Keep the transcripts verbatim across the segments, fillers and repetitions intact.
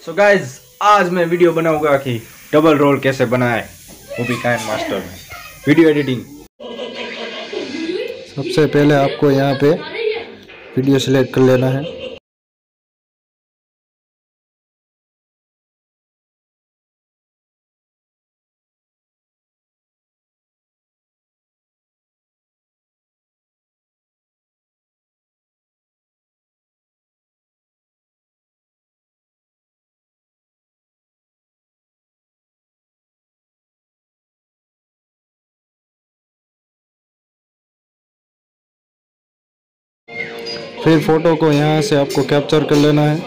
So guys आज मैं video बनाऊंगा कि डबल रोल कैसे बनाए, वो भी काइनमास्टर में वीडियो एडिटिंग। सबसे पहले आपको यहाँ पे वीडियो सिलेक्ट कर लेना है। फिर फोटो को यहाँ से आपको कैप्चर कर लेना है।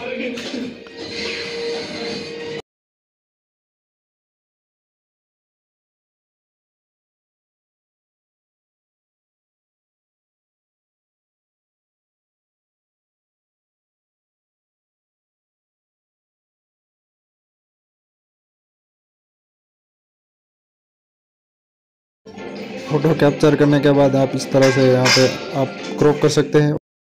फोटो कैप्चर करने के बाद आप इस तरह से यहाँ पे आप क्रॉप कर सकते हैं।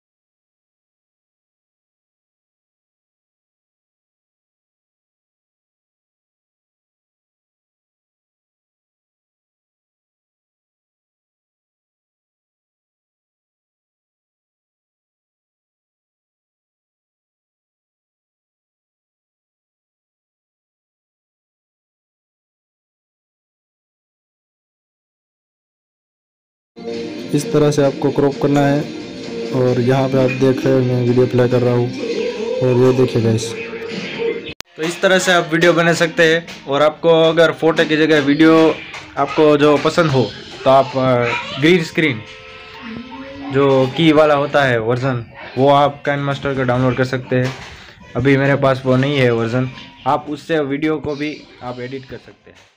इस तरह से आपको क्रॉप करना है और यहाँ पे आप देख रहे हो मैं वीडियो प्ले कर रहा हूँ और ये देखिए गाइस। तो इस तरह से आप वीडियो बना सकते हैं। और आपको अगर फोटो की जगह वीडियो आपको जो पसंद हो तो आप ग्रीन स्क्रीन जो की वाला होता है वर्जन, वो आप काइनमास्टर का डाउनलोड कर सकते हैं। अभी मेरे पास वो नहीं है वर्जन, आप उससे वीडियो को भी आप एडिट कर सकते हैं।